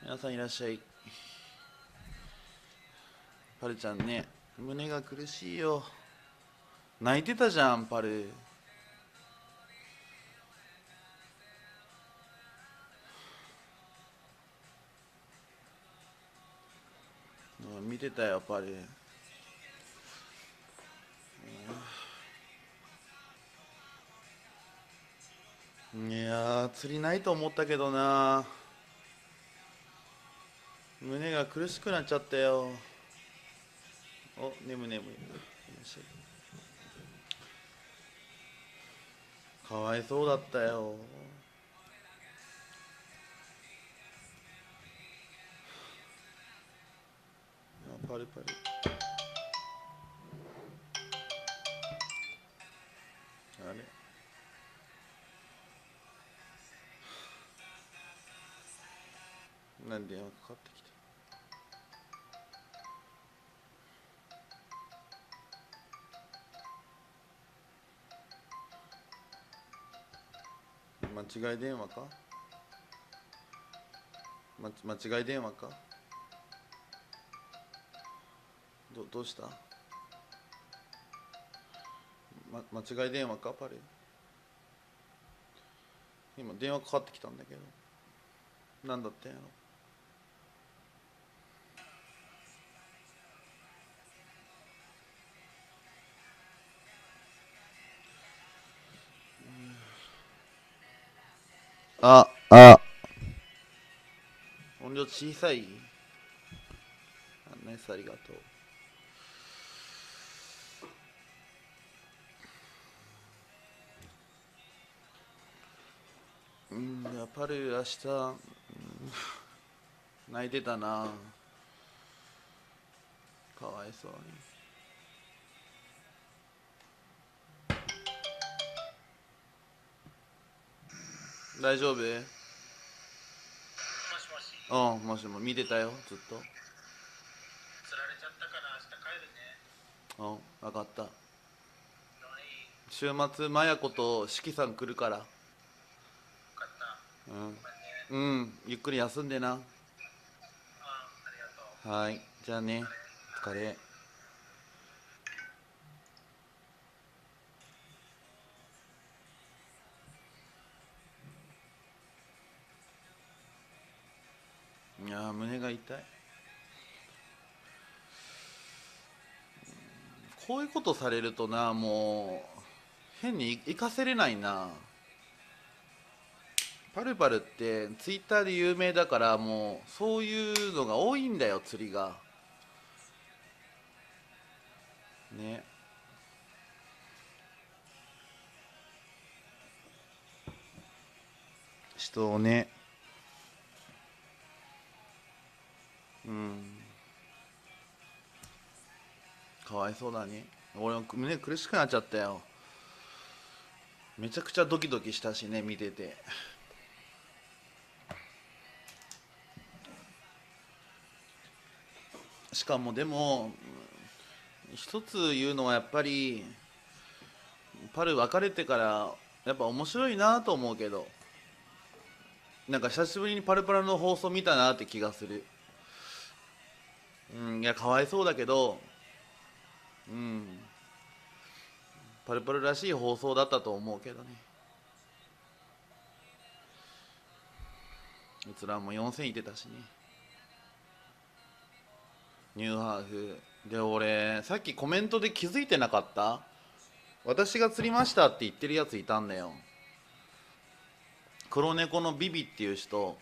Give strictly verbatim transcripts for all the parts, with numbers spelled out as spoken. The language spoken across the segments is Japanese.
皆さんいらっしゃい。パルちゃんね、胸が苦しいよ。泣いてたじゃん、パル。見てたよ、パル。いやー、釣りないと思ったけどな。胸が苦しくなっちゃったよ。お、眠眠い。いらっしゃい。かわいそうだったよ。パルパル。あれ、なんで電話かかってきた。間違い電話か、ま、間違い電話か。どどうした、ま、間違い電話か、パル。今電話かかってきたんだけど、なんだってんやろ。あ、あ、音量小さい。ナイス、ありがとう。うん、やっぱり明日、うん、泣いてたな。かわいそうに。大丈夫？うん、もしも見てたよ、ずっと。うん、分かった。週末マヤ子としきさん来るから。うん、うん、ゆっくり休んでな。はい、じゃあね、お疲れ。いやー、胸が痛い。こういうことされるとな、もう変に行かせれないな。パルパルってツイッターで有名だから、もうそういうのが多いんだよ、釣りがね。人をね。うん、かわいそうだね。俺も胸苦しくなっちゃったよ。めちゃくちゃドキドキしたしね、見てて。しかもでも一つ言うのは、やっぱりパル別れてからやっぱ面白いなと思うけど、なんか久しぶりにパルパルの放送見たなって気がする。うん、いや、かわいそうだけど、うん、パルパルらしい放送だったと思うけどね。うつらもよんせんいてたしね。ニューハーフで、俺さっきコメントで気づいてなかった？私が釣りましたって言ってるやついたんだよ。黒猫のビビっていう人。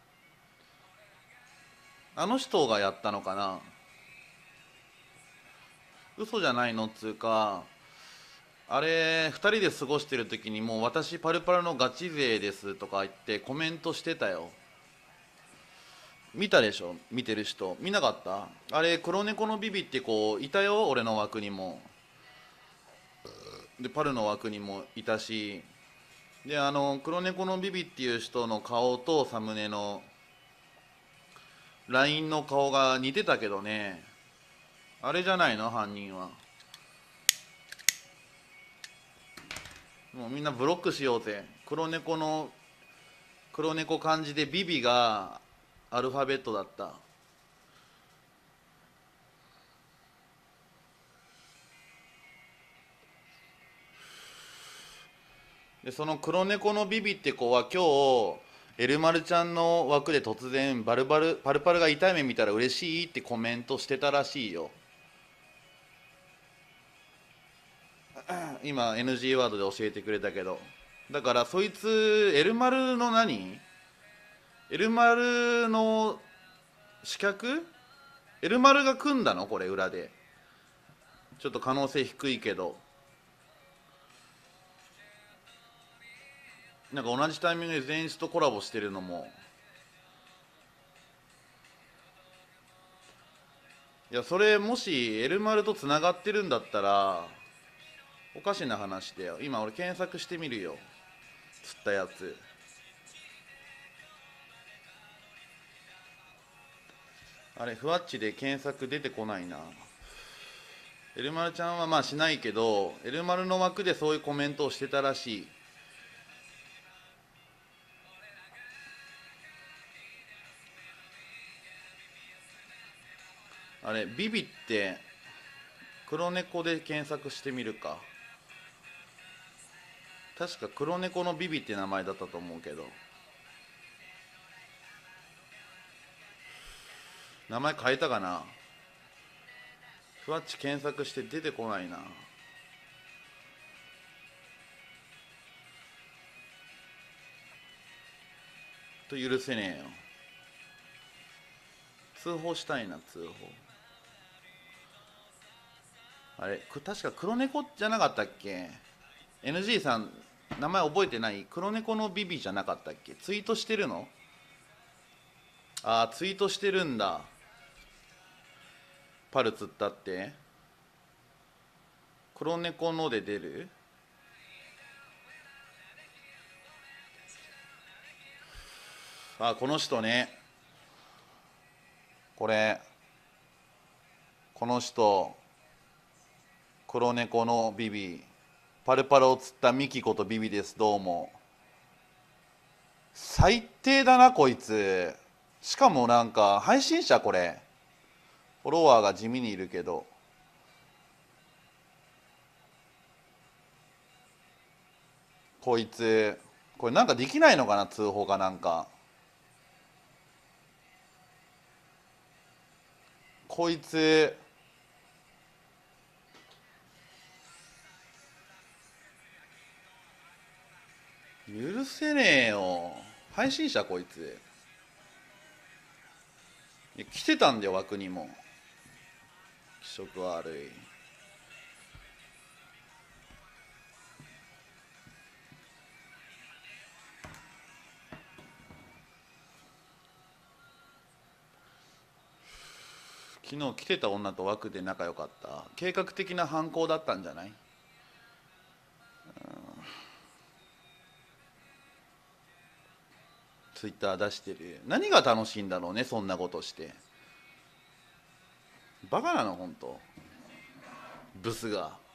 あの人がやったのかな。嘘じゃないのっつうか、あれふたりで過ごしてる時に、もう私パルパルのガチ勢ですとか言ってコメントしてたよ。見たでしょ、見てる人。見なかった？あれ黒猫のビビって子いたよ、俺の枠にも。でパルの枠にもいたし、であの黒猫のビビっていう人の顔とサムネの ライン の顔が似てたけどね。あれじゃないの、犯人は。もうみんなブロックしようぜ。黒猫の黒猫漢字でビビがアルファベットだった。でその黒猫のビビって子は今日エルマルちゃんの枠で突然バルバルパルパルが痛い目見たら嬉しいってコメントしてたらしいよ。今 エヌジー ワードで教えてくれたけど、だからそいつエルマルの何エルマルの資格エルマルが組んだのこれ裏で。ちょっと可能性低いけど、なんか同じタイミングで前日とコラボしてるのも、いやそれもしエルマルとつながってるんだったらおかしな話だよ。今俺検索してみるよ、釣ったやつ。あれふわっちで検索出てこないな。エルマルちゃんはまあしないけど、エルマルの枠でそういうコメントをしてたらしい。あれビビって黒猫で検索してみるか。確か黒猫のビビって名前だったと思うけど、名前変えたかな。ふわっち検索して出てこないな。と許せねえよ。通報したいな、通報。あれく確か黒猫じゃなかったっけ。 エヌジー さん名前覚えてない。黒猫のビビじゃなかったっけ。ツイートしてるの。ああツイートしてるんだ。パル釣ったって黒猫ので出る。あこの人ね、これこの人黒猫のビビ、パルパルを釣ったミキコとビビです。どうも。最低だなこいつ。しかもなんか配信者、これフォロワーが地味にいるけど、こいつこれなんかできないのかな、通報かなんか。こいつ許せねえよ。配信者こいつ。いや来てたんだよ枠にも。気色悪い。昨日来てた女と枠で仲良かった。計画的な犯行だったんじゃない。ツイッター出してる。何が楽しいんだろうね、そんなことして。バカなの本当ブスが。